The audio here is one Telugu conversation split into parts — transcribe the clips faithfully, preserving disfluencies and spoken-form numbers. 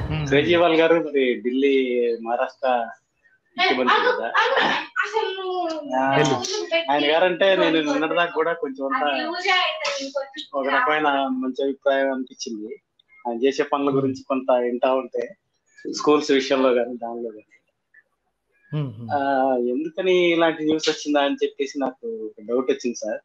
ఉమ్, ఉమ్. కేజ్రీవాల్ గారు మరి ఢిల్లీ మహారాష్ట్ర ముఖ్యమంత్రి కదా. ఆ, ఢిల్లీ ఆయన గారంటే నేను నిన్నటిదాకా కూడా కొంచెం అంతా ఒక రకమైన మంచి అభిప్రాయం అనిపించింది. ఆయన చేసే పనుల ఉమ్, గురించి కొంత వింటా ఉంటే, స్కూల్స్ విషయంలో కానీ దానిలో కానీ ఉమ్, ఉమ్. ఆ, ఎందుకని ఇలాంటి న్యూస్ వచ్చిందా అని చెప్పేసి నాకు డౌట్ వచ్చింది సార్.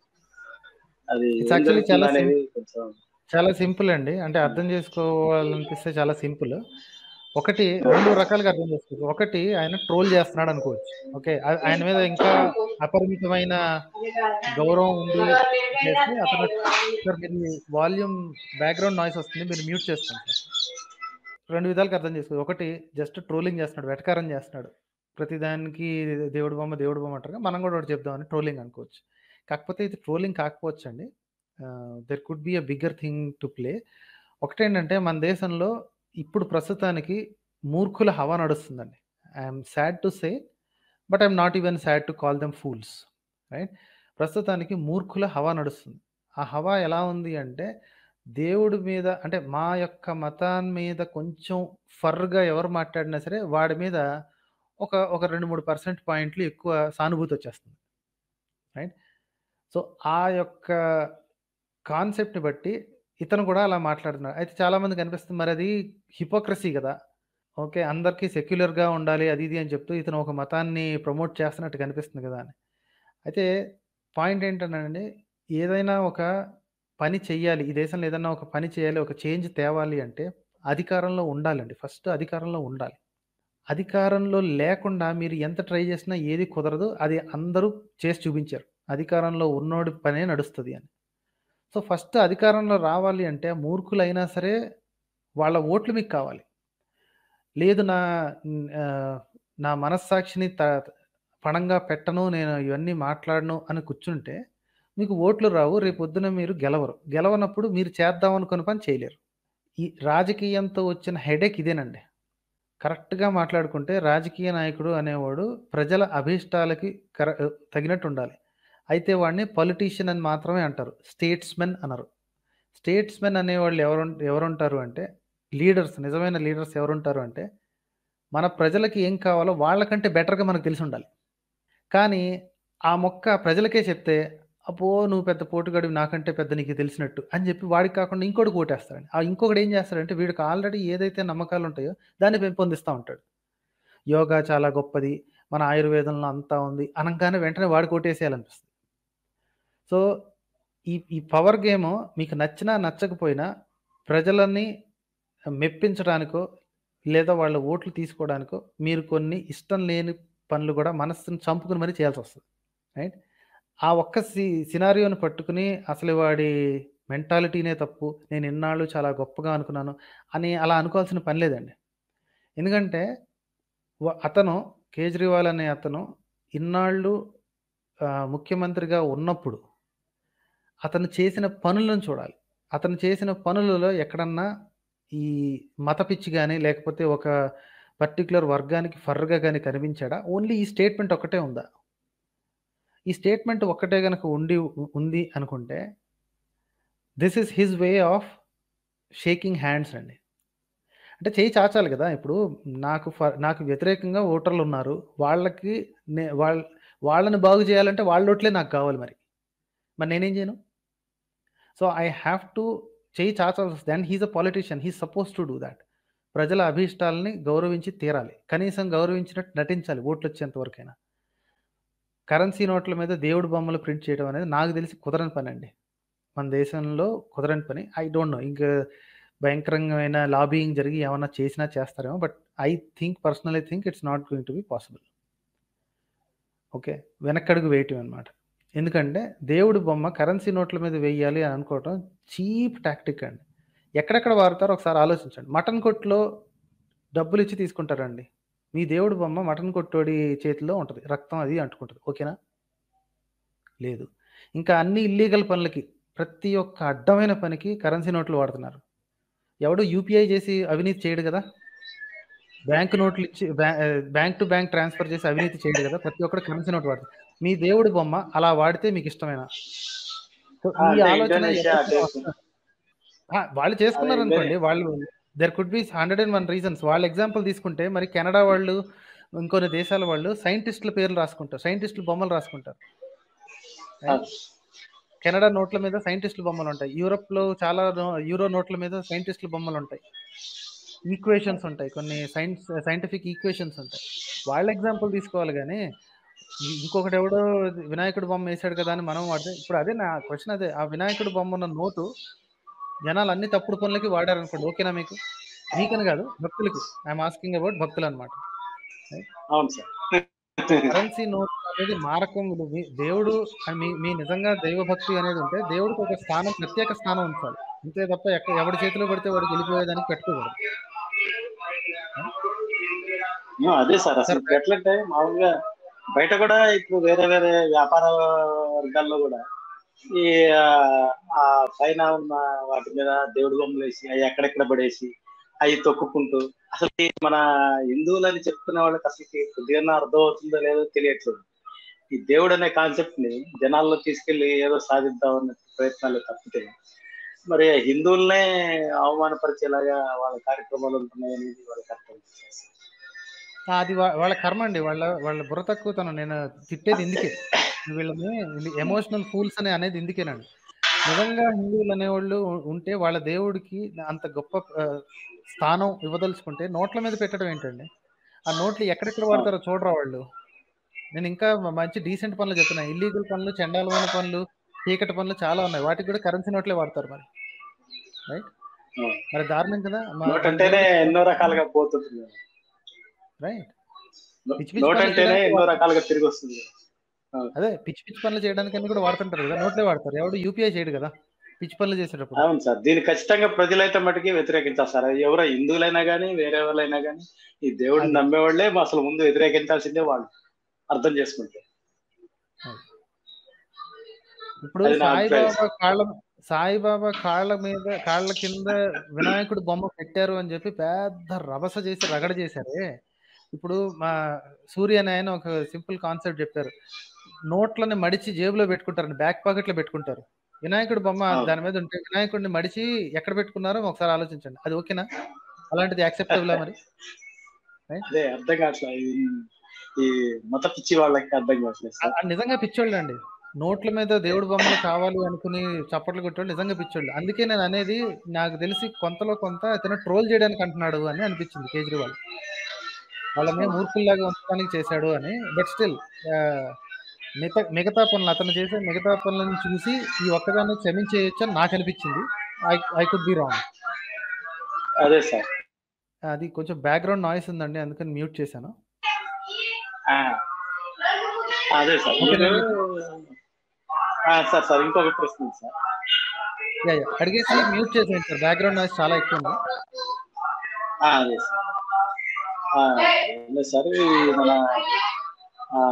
అది ఇట్స్ ఏం యాక్చువల్లీ జరుగుతుంది చాలా సిం అనేది కొంచెం. చాలా సింపుల్ అండి. అంటే అర్థం చేసుకోవాలనిపిస్తే చాలా సింపుల్. ఒకటి రెండు రకాలుగా అర్థం చేసుకోవచ్చు. ఒకటి ఆయన ట్రోల్ చేస్తున్నాడు అనుకోవచ్చు. ఓకే, ఆ- ఆయన మీద ఇంకా అపరిమితమైన గౌరవం ఉంది చేస్తే అతను, సార్ మీరు వాల్యూమ్ బ్యాక్గ్రౌండ్ నాయిస్ వస్తుంది, మీరు మ్యూట్ చేసుకోండి సార్. రెండు విధాలుగా అర్థం చేసుకోవచ్చు. ఒకటి జస్ట్ ట్రోలింగ్ చేస్తున్నాడు, వెటకారం చేస్తున్నాడు, ప్రతిదానికి దేవుడు బొమ్మ దేవుడు బొమ్మ అంటారు, మనం కూడా ఒకటి చెప్దామని ట్రోలింగ్ అనుకోవచ్చు. కాకపోతే ఇది ట్రోలింగ్ కాకపోవచ్చు అండి. There could be a bigger thing to play. ఒకటేంటంటే మన దేశంలో ఇప్పుడు ప్రస్తుతానికి మూర్ఖుల హవా నడుస్తుందండి. I'm sad to say, but I'm not even sad to call them fools, right? ప్రస్తుతానికి మూర్ఖుల హవా నడుస్తుంది. ఆ హవా ఎలా ఉంది అంటే, దేవుడి మీద అంటే మా యొక్క మతాన్ని మీద కొంచెం ఫర్గా ఎవరు మాట్లాడినా సరే వాడి మీద ఒక ఒక రెండు మూడు పర్సెంట్ పాయింట్లు ఎక్కువ సానుభూతి వచ్చేస్తుంది, రైట్? సో ఆ యొక్క కాన్సెప్ట్ని బట్టి ఇతను కూడా అలా మాట్లాడుతున్నాడు. అయితే చాలామందికి అనిపిస్తుంది, మరి అది హిపోక్రసీ కదా. ఓకే, అందరికీ సెక్యులర్గా ఉండాలి అది ఇది అని చెప్తూ ఇతను ఒక మతాన్ని ప్రమోట్ చేస్తున్నట్టు కనిపిస్తుంది కదా అని. అయితే పాయింట్ ఏంటంటే, ఏదైనా ఒక పని చెయ్యాలి, ఈ దేశంలో ఏదైనా ఒక పని చేయాలి, ఒక చేంజ్ తేవాలి అంటే అధికారంలో ఉండాలండి. ఫస్ట్ అధికారంలో ఉండాలి. అధికారంలో లేకుండా మీరు ఎంత ట్రై చేసినా ఏది కుదరదు. అది అందరూ చేసి చూపించారు, అధికారంలో ఉన్నోడి పనే నడుస్తుంది అని. సో ఫస్ట్ అధికారంలో రావాలి అంటే మూర్ఖులైనా సరే వాళ్ళ ఓట్లు మీకు కావాలి. లేదు నా ఆ, నా మనస్సాక్షిని త పణంగా పెట్టను, నేను ఇవన్నీ మాట్లాడను అని కూర్చుంటే మీకు ఓట్లు రావు, రేపు పొద్దున మీరు గెలవరు. గెలవనప్పుడు మీరు చేద్దాం అనుకున్న పని చేయలేరు. ఈ రాజకీయంతో వచ్చిన హెడేక్ ఇదేనండి. కరెక్ట్గా మాట్లాడుకుంటే రాజకీయ నాయకుడు అనేవాడు ప్రజల అభీష్టాలకి కర తగినట్టు ఉండాలి. అయితే వాడిని పొలిటీషియన్ అని మాత్రమే అంటారు, స్టేట్స్మెన్ అనరు. స్టేట్స్మెన్ అనేవాళ్ళు ఎవరు ఎవరుంటారు అంటే, లీడర్స్, నిజమైన లీడర్స్ ఎవరుంటారు అంటే, మన ప్రజలకి ఏం కావాలో వాళ్ళకంటే బెటర్గా మనకు తెలిసి ఉండాలి. కానీ ఆ మొక్క ప్రజలకే చెప్తే, అపో నువ్వు పెద్ద పోటుగాడివి, నాకంటే పెద్ద నీకు తెలిసినట్టు అని చెప్పి వాడికి కాకుండా ఇంకోటి ఓటేస్తాడు. ఆ ఇంకొకటి ఏం చేస్తాడంటే, వీడికి ఆల్రెడీ ఏదైతే నమ్మకాలు ఉంటాయో దాన్ని పెంపొందిస్తూ ఉంటాడు. యోగా చాలా గొప్పది, మన ఆయుర్వేదంలో అంతా ఉంది అనగానే వెంటనే వాడికి ఓటేసేయాలనిపిస్తుంది. సో ఈ ఈ పవర్ గేమ్ మీకు నచ్చినా నచ్చకపోయినా ప్రజలని మెప్పించడానికో లేదా వాళ్ళ ఓట్లు తీసుకోవడానికో మీరు కొన్ని ఇష్టం లేని పనులు కూడా మనస్సును చంపుకుని మరీ చేయాల్సి వస్తుంది, రైట్? ఆ ఒక్క సి సినారియోని పట్టుకుని అసలు వాడి మెంటాలిటీనే తప్పు, నేను ఇన్నాళ్ళు చాలా గొప్పగా అనుకున్నాను అని అలా అనుకోవాల్సిన పని లేదండి. ఎందుకంటే వ- అతను కేజ్రీవాల్ అనే అతను ఇన్నాళ్ళు ఆ, ముఖ్యమంత్రిగా ఉన్నప్పుడు అతను చేసిన పనులను చూడాలి. అతను చేసిన పనులలో ఎక్కడన్నా ఈ మత పిచ్చి కానీ లేకపోతే ఒక పర్టికులర్ వర్గానికి ఫర్గా కానీ కనిపించాడా? ఓన్లీ ఈ స్టేట్మెంట్ ఒక్కటే ఉందా? ఈ స్టేట్మెంట్ ఒక్కటే కనుక ఉండి ఉంది అనుకుంటే this is his way of shaking hands అండి. అంటే చేయి చాచాలి కదా. ఇప్పుడు నాకు ఫ నాకు వ్యతిరేకంగా ఓటర్లు ఉన్నారు, వాళ్ళకి నే వాళ్ళ వాళ్ళని బాగు చేయాలంటే వాళ్ళ ఓట్లే నాకు కావాలి. మరి మరి నేనేం చేయను? సో ఐ హ్యావ్ టు చేయి చాచాల్సి వస్తుంది. And he's a politician, he suppose to do that. ప్రజల అభీష్టాలని గౌరవించి తీరాలి, కనీసం గౌరవించినట్టు నటించాలి ఓట్లు వచ్చేంత వరకైనా. కరెన్సీ నోట్ల మీద దేవుడు బొమ్మలు ప్రింట్ చేయడం అనేది నాకు తెలిసి కుదరని పని అండి, మన దేశంలో కుదరని పని. ఐ డోంట్ నో, ఇంకా భయంకరమైన లాబింగ్ జరిగి ఏమన్నా చేసినా చేస్తారేమో, but I think personally think it's not going to be possible. Okay, వెనక్కడుగు వేయటం అనమాట. ఎందుకంటే దేవుడి బొమ్మ కరెన్సీ నోట్ల మీద వేయాలి అని అనుకోవటం చీప్ టాక్టిక్ అండి. ఎక్కడెక్కడ వాడతారో ఒకసారి ఆలోచించండి. మటన్ కొట్టులో డబ్బులు ఇచ్చి తీసుకుంటారండి, మీ దేవుడి బొమ్మ మటన్ కొట్టోడి చేతిలో ఉంటుంది, రక్తం అది అంటుకుంటుంది, ఓకేనా? లేదు. ఇంకా అన్ని ఇల్లీగల్ పనులకి, ప్రతి ఒక్క అడ్డమైన పనికి కరెన్సీ నోట్లు వాడుతున్నారు. ఎవడు యూపీఐ చేసి అవినీతి చేయడు కదా, బ్యాంక్ నోట్లు ఇచ్చి బ్యాంక్ టు బ్యాంక్ ట్రాన్స్ఫర్ చేసి అవినీతి చేయడు కదా, ప్రతి ఒక్కరు కరెన్సీ నోట్ వాడుతుంది. మీ దేవుడి బొమ్మ అలా వాడితే మీకు ఇష్టమేనా? సో ఈ అంటే ఆలోచన ఇండోనేషియా ఎవరికైనా దేశం, వస్తుంది. ఆ, వాళ్ళు చేసుకున్నారు అదే అనుకోండి, వాళ్ళు there could be hundred and one reasons. వాళ్ళ ఎగ్జాంపుల్ తీసుకుంటే మరి కెనడా వాళ్ళు, ఇంకొన్ని దేశాల వాళ్ళు సైంటిస్టుల పేర్లు రాసుకుంటారు, సైంటిస్టుల బొమ్మలు రాసుకుంటారు. రైట్? కెనడా నోట్ల మీద సైంటిస్టుల బొమ్మలు ఉంటాయి. యూరోప్లో చాలా నో- యూరో నోట్ల మీద సైంటిస్టుల బొమ్మలు ఉంటాయి. ఈక్వేషన్స్ ఉంటాయి, కొన్ని సైన్స్ సైంటిఫిక్ ఈక్వేషన్స్ ఉంటాయి. వాళ్ళ ఎగ్జాంపుల్ తీసుకోవాలి కానీ ఇ- ఇంకొకటి ఎవడో వినాయకుడు బొమ్మ వేసాడు కదా అని మనం వాడితే, ఇప్పుడు అదే నా క్వశ్చన్, అదే ఆ వినాయకుడు బొమ్మ ఉన్న నోటు జనాలు అన్ని తప్పుడు పనులకి వాడారు అనుకోండి, ఓకేనా మీకు? మీకని కాదు, భక్తులకి. ఐఎమ్ ఆస్కింగ్ అబౌట్ భక్తులు అనమాట. అవును సార్. కరెన్సీ నోట్ అనేది మారకం. మీ- దేవుడు అని మీ మీ నిజంగా దైవభక్తి అనేది ఉంటే దేవుడికి ఒక స్థానం, ప్రత్యేక స్థానం ఉంచాలి. అంతే తప్ప ఎక్క ఎవడి చేతిలో పడితే వాడికి వెళ్ళిపోయేదానికి పెట్టుకోకూడదు. ఆ, అదే సార్. అసలు సార్ ఇప్పుడు ఎట్లంటే మామూలుగా బయట కూడా ఇప్పుడు వేరే వేరే వ్యాపార వర్గాల్లో కూడా ఈ ఆ, ఆ పైన ఉన్న వాటి మీద దేవుడి బొమ్మలు వేసి అవి ఎక్కడెక్కడ పడేసి అవి తొక్కుకుంటూ, అసలు ఈ మన హిందువులని చెప్తున్న వాళ్ళకి అసలు కొద్దిగా అర్థం అవుతుందో లేదో తెలియట్లేదు. ఈ దేవుడు అనే కాన్సెప్ట్ ని జనాల్లో తీసుకెళ్లి ఏదో సాధిద్దాం అనే ప్రయత్నాలు తప్పితే, మరి హిందువులనే అవమానపరిచేలాగా వాళ్ళ కార్యక్రమాలు ఉంటున్నాయి అనేది వాళ్ళకి అర్థం అవుతుంది. ఆ, అది వా- వాళ్ళ కర్మ అండి, వాళ్ళ వాళ్ళ బుర్ర తక్కువతనం. నేను తిట్టేది ఇందుకే, వీళ్ళని ఎమోషనల్ ఫూల్స్ అని అనేది ఇందుకేనండి. నిజంగా హిందువులు అనేవాళ్ళు ఉ- ఉంటే వాళ్ళ దేవుడికి అంత గొప్ప ఆ, స్థానం ఇవ్వదలుచుకుంటే నోట్ల మీద పెట్టడం ఏంటండి? ఆ నోట్లు ఎక్కడెక్కడ వాడతారో చూడరా వాళ్ళు. నేను ఇంకా మ- మంచి డీసెంట్ పనులు చెప్తున్నా. ఇల్లీగల్ పనులు, చండాలమైన పనులు, చీకటి పనులు చాలా ఉన్నాయి, వాటికి కూడా కరెన్సీ నోట్లే వాడతారు మరి. రైట్? మరి దారుణం కదా మ- నోట్ మన అంటేనే దేవుడికి. ఎన్నో రకాలుగా పోతుంది. రైట్? పిచ్చి పిచ్చి నోట్ పనులు అంటేనే చేయడానికి ఎన్నో వాడతారు. రకాలుగా తిరిగి వస్తుంది. అవును. అదే పిచ్చి పిచ్చి పనులు చేయడానికి అన్ని కూడా వాడుతుంటారు కదా, నోట్లే వాడతారు. ఎవడు యూపీఐ చేయడు కదా పిచ్చి పనులు చేసేటప్పుడు. అవును సార్. దీన్ని ఖచ్చితంగా ప్రజలైతే మటుకి వ్యతిరేకించాలి సార్. అది ఎవరో హిందువులైనా కానీ వేరే వాళ్ళైనా కానీ ఈ దేవుడిని అది నమ్మేవాళ్లే అసలు ముందు వ్యతిరేకించాల్సిందే వాళ్ళు అర్థం చేసుకుంటే. అది ఇప్పుడు అది నా అభిప్రాయం సాయిబాబా సార్. కాళ్ళ సాయిబాబా కాళ్ళ మీద, కాళ్ళ కింద వినాయకుడు బొమ్మ పెట్టారు అని చెప్పి పెద్ద రభస చేసి రగడ చేశారే. ఇప్పుడు మా సూర్య అని ఆయన ఒక సింపుల్ కాన్సెప్ట్ చెప్పారు. నోట్లని మడిచి జేబులో పెట్టుకుంటారండి, బ్యాక్ పాకెట్లో పెట్టుకుంటారు. వినాయకుడు బొమ్మ అవును. దాని మీద ఉంటే వినాయకుడిని మడిచి ఎక్కడ పెట్టుకున్నారో ఒకసారి ఆలోచించండి. అది ఓకేనా? అలాంటిది యాక్సెప్టబులా మరి? రైట్? అదే అర్థం కావట్లేదు. ఈ- ఈ మత పిచ్చి వాళ్ళకి అర్థం కావట్లేదు ఆ- సార్. ఆ నిజంగా పిచ్చోళ్ళు అండి. నోట్ల మీద దేవుడి బొమ్మలు కావాలి అనుకుని చప్పట్లు కొట్టేవాళ్ళు నిజంగా పిచ్చోళ్ళు. అందుకే నేను అనేది, నాకు తెలిసి కొంతలో కొంత ఇతను ట్రోల్ చేయడానికి అంటున్నాడు అని అనిపించింది కేజ్రీవాల్. వాళ్ళని అవును. మూర్ఖుల్లాగా ఉంచడానికి చేశాడు అని. బట్ స్టిల్ మిగతా మిగతా పనులు, అతను చేసే మిగతా పనులను చూసి ఈ ఒక్కదాన్ని క్షమించేయొచ్చు అని నాకు అనిపించింది. I I could be wrong. అదే సార్. అది కొంచెం బ్యాక్గ్రౌండ్ నాయిస్ ఉందండి, అందుకని మ్యూట్ చేశాను. ఆ, అదే సార్. ఓకేనా మీరు మీకు? ఆ, సార్ సార్ ఇంకొక ప్రశ్న ఉంది సార్. యా యా అడిగేసి మ్యూట్ చేసేయండి సార్, బ్యాక్గ్రౌండ్ నాయిస్ చాలా ఎక్కువ ఉంది. ఆ, అదే సార్. ఆ, అదే సార్. ఈ మన ఆ,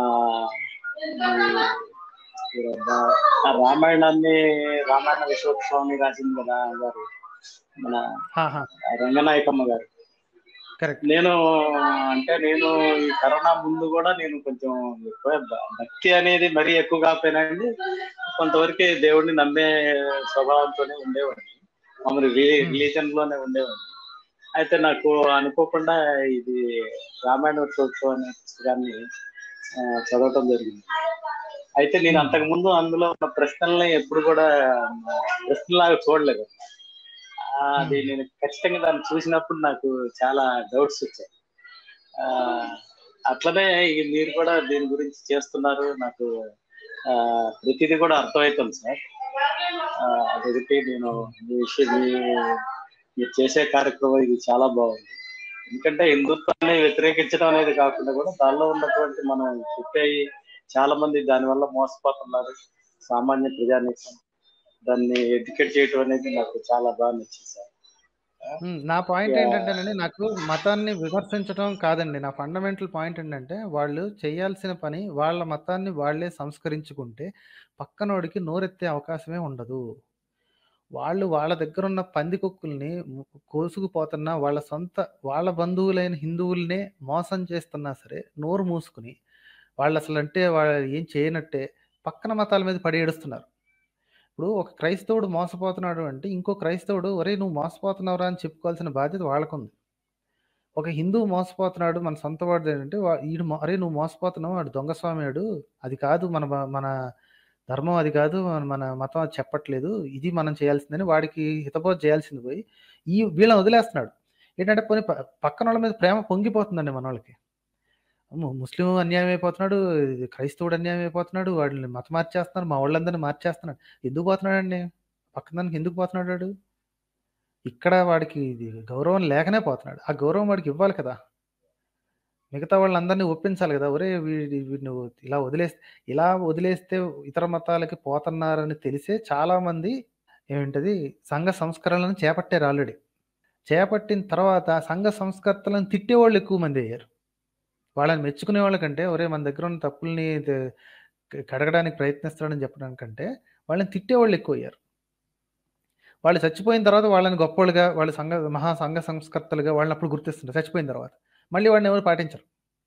ఈ రా- ఆ రామాయణాన్ని రామాయణ విశ్వోత్సవాన్ని రాసింది కదా గారు, మన హాహా, రంగనాయకమ్మ గారు. కరెక్ట్. నేను అంటే నేను ఈ కరోనా ముందు కూడా నేను కొంచెం ఎక్కువ భ- భక్తి అనేది మరీ ఎక్కువ కాకపోయినాండి, కొంతవరకు దేవుడిని నమ్మే స్వభావంతోనే ఉండేవాడిని. మామూలు రిలీజన్ లోనే ఉండేవాడిని. అయితే నాకు అనుకోకుండా ఇది రామాయణ ఉత్సవం అనే పుస్తకాన్ని ఆ, చదవటం జరిగింది. అయితే నేను అంతకు ముందు అందులో ఉన్న ప్రశ్నల్ని ఎప్పుడు కూడా ప్రశ్నలాగా చూడలేదు. ఆ, అది నేను ఖచ్చితంగా దాన్ని చూసినప్పుడు నాకు చాలా డౌట్స్ వచ్చాయి. ఆ, అట్లనే ఈ మీరు కూడా దీని గురించి చేస్తున్నారు, నాకు ఆ, ప్రతిదీ కూడా అర్థమవుతుంది సార్. ఆ, అదొకటి నేను మీ విషయం మీ- మీరు చేసే కార్యక్రమం ఇది చాలా బాగుంది. ఎందుకంటే హిందుత్వాన్ని వ్యతిరేకించడం అనేది కాకుండా కూడా దానిలో ఉన్నటువంటి మనం చెప్పే చాలా మంది దానివల్ల మోసపోతున్నారు, సామాన్య ప్రజానీకం. దాన్ని ఎడ్యుకేట్ చేయడం అనేది నాకు చాలా బాగా నచ్చింది సార్. ఉమ్, నా పాయింట్ యా, ఏంటంటేనండి, నాకు మతాన్ని విమర్శించడం కాదండి. నా ఫండమెంటల్ పాయింట్ ఏంటంటే, వాళ్ళు చేయాల్సిన పని వాళ్ళ మతాన్ని వాళ్ళే సంస్కరించుకుంటే పక్కనోడికి నోరెత్తే అవకాశమే ఉండదు. వాళ్ళు వాళ్ళ దగ్గర ఉన్న పందికొక్కుల్ని ము- కోసుకుపోతున్నా, వాళ్ళ సొంత వాళ్ళ బంధువులైన హిందువుల్నే మోసం చేస్తున్నా సరే నోరు మూసుకుని, వాళ్ళు అసలు అంటే వాళ్ళు ఏం చేయనట్టే పక్కన మతాల మీద పడి ఏడుస్తున్నారు. ఇప్పుడు ఒక క్రైస్తవుడు మోసపోతున్నాడు అంటే ఇంకో క్రైస్తవుడు ఒరే నువ్వు మోసపోతున్నావురా అని చెప్పుకోవాల్సిన బాధ్యత వాళ్ళకుంది. ఒక హిందువు మోసపోతున్నాడు మన సొంత వాడు ఏంటంటే వా- ఈడు మో- అరే నువ్వు మోసపోతున్నావు వాడు దొంగ స్వామియాడు అది కాదు మన బ- మన ధర్మం అది కాదు మన మన మతం అది చెప్పట్లేదు ఇది మనం చేయాల్సిందని వాడికి హితబోధ చేయాల్సింది పోయి ఈ వీళ్ళని వదిలేస్తున్నాడు. ఏంటంటే పోనీ ప- పక్కన వాళ్ళ మీద ప్రేమ పొంగిపోతుందండి మన వాళ్ళకి. ము- ముస్లిం అన్యాయం అయిపోతున్నాడు, ఇది క్రైస్తవుడు అన్యాయం అయిపోతున్నాడు, వాళ్ళని మత మార్చేస్తున్నారు, మా వాళ్ళందరినీ మార్చేస్తున్నాడు. ఎందుకు పోతున్నాడండి? పక్కన దానికి ఎందుకు పోతున్నాడు వాడు? ఇక్కడ వాడికి ఇది గౌరవం లేకనే పోతున్నాడు. ఆ గౌరవం వాడికి ఇవ్వాలి కదా! మిగతా వాళ్ళందరినీ ఒప్పించాలి కదా! ఒరేయ్! వీడి వీడిని నువ్వు ఇలా వదిలేస్తే ఇలా వదిలేస్తే ఇతర మతాలకి పోతున్నారని తెలిసే చాలామంది ఏమిటది సంఘ సంస్కరణలను చేపట్టారు ఆల్రెడీ. చేపట్టిన తర్వాత సంఘ సంస్కర్తలను తిట్టేవాళ్ళు ఎక్కువ మంది అయ్యారు. వాళ్ళని మెచ్చుకునే వాళ్ళకంటే ఒరేయ్! మన దగ్గర ఉన్న తప్పుల్ని ద క కడగడానికి ప్రయత్నిస్తున్నాడని చెప్పడానికంటే వాళ్ళని తిట్టేవాళ్ళు ఎక్కువయ్యారు. వాళ్ళు చచ్చిపోయిన తర్వాత వాళ్ళని గొప్పోళ్ళుగా, వాళ్ళు సంఘ మహా సంఘ సంస్కర్తలుగా వాళ్ళని అప్పుడు గుర్తిస్తుంటారు చచ్చిపోయిన తర్వాత. మళ్ళీ వాడిని ఎవరు పాటించరు.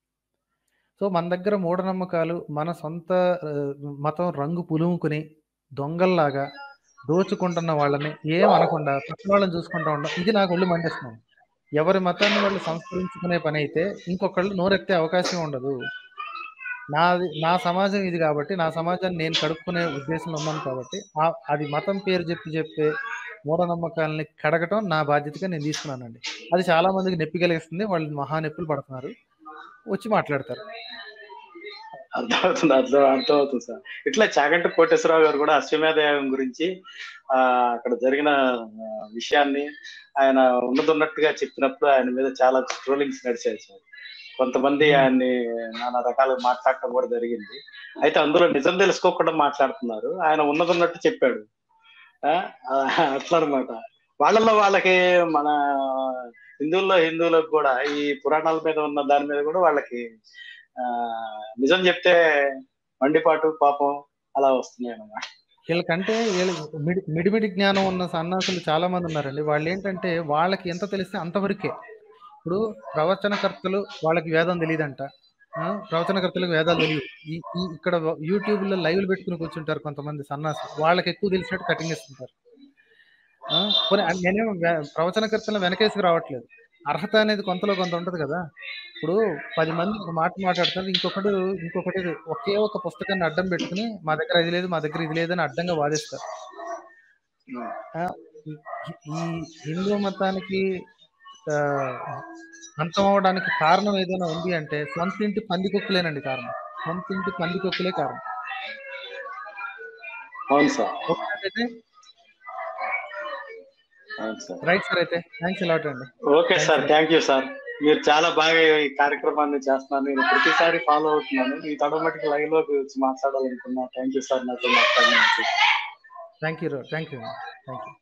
సో, మన దగ్గర మూఢనమ్మకాలు, మన సొంత ఆహ్, మతం రంగు పులుముకుని, దొంగల్లాగా దోచుకుంటున్న వాళ్ళని ఏం అనకుండా పక్కన వాళ్ళని చూసుకుంటా ఉండడం. ఇది నాకు ఒళ్ళు మండేస్తుందండి. ఎవరి మతాన్ని వాళ్ళు సంస్కరించుకునే పనైతే ఇంకొకళ్ళు నోరెత్తే అవకాశం ఉండదు. నాది నా సమాజం ఇది కాబట్టి, నా సమాజాన్ని నేను కడుక్కునే ఉద్దేశంలో ఉన్నాను కాబట్టి, ఆహ్, అది మతం పేరు చెప్పి చెప్పే మూఢనమ్మకాలని కడగటం నా బాధ్యతగా నేను తీసుకున్నానండి. అది చాలా మందికి నొప్పి కలిగిస్తుంది. వాళ్ళు మహా నొప్పులు పడుతున్నారు. వచ్చి మాట్లాడతారు. అర్థమవుతుంది అర్థం అర్థమవుతుంది సార్. ఇట్లా చాగంటి కోటేశ్వరరావు గారు కూడా అశ్వమేధ యాగం గురించి ఆ అక్కడ జరిగిన ఆ, విషయాన్ని ఆయన ఉన్నదున్నట్టుగా చెప్పినప్పుడు ఆయన మీద చాలా ట్రోలింగ్స్ నడిచాయి సార్. కొంతమంది హ్మ్. ఆయన్ని నానా రకాలుగా మాట్లాడటం కూడా జరిగింది. అయితే అందులో నిజం తెలుసుకోకుండా మాట్లాడుతున్నారు. ఆయన ఉన్నదున్నట్టు చెప్పాడు. ఆ ఆ, అట్లా అనమాట. వాళ్ళలో వాళ్ళకి మన హిందువుల్లో హిందువులకు కూడా ఈ పురాణాల మీద ఉన్న దాని మీద కూడా వాళ్ళకి ఆ నిజం చెప్తే మండిపాటు పాపం అలా వస్తున్నాయి అన్నమాట. వీళ్ళకంటే వీళ్ళ మిడి మిడిమిడి జ్ఞానం ఉన్న సన్నాసులు చాలా మంది ఉన్నారండి. వాళ్ళేంటంటే వాళ్ళకి ఎంత తెలిస్తే అంతవరకే. ఇప్పుడు ప్రవచనకర్తలు వాళ్ళకి వేదం తెలీదంట. ఆ! ప్రవచనకర్తలకు వేదాలు తెలియవు. ఈ ఈ ఇక్కడ యూట్యూబ్‌లో లైవ్‌లు పెట్టుకొని కూర్చుంటారు కొంతమంది సన్నాసులు. వాళ్ళకి ఎక్కువ తెలిసినట్టు కటింగ్ ఇస్తుంటారు. ఆ! పోనీ ఆహ్, నేనేం వె ప్రవచనకర్తలను వెనకేసుకు రావట్లేదు. అర్హత అనేది కొంతలో కొంత ఉంటది కదా! ఇప్పుడు పది మంది ఒక మాట మాట్లాడుతున్నారు. ఇంకొకడు ఇంకొకటి ఒకే ఒక పుస్తకాన్ని అడ్డం పెట్టుకొని మా దగ్గర అది లేదు, మా దగ్గర ఇది లేదని అడ్డంగా వాదిస్తారు. ఆ! ఈ ఈ హిందూ మతానికి ఆహ్, అంతమవ్వడానికి కారణం ఏదైనా ఉంది అంటే సొంతింటి పందికొక్కులేనండి కారణం. సొంతింటి పందికొక్కులే కారణం. అవును సార్. ఓకే అయితే అవును సార్. రైట్ సార్ అయితే. థాంక్స్ ఎ లాట్ అండి. Okay thanks a sir. Lot. Thank you sir. మీరు చాలా బాగా ఈ కార్యక్రమాన్ని చేస్తున్నారు. నేను ప్రతిసారి ఫాలో అవుతున్నాను. ఈ తడమటికి లైవ్ లోకి వచ్చి మాట్లాడాలనుకున్నా. థ్యాంక్ యూ సార్ నాతో మాట్లాడినందుకు. Thank you. థాంక్ యూ అండి. Thank you.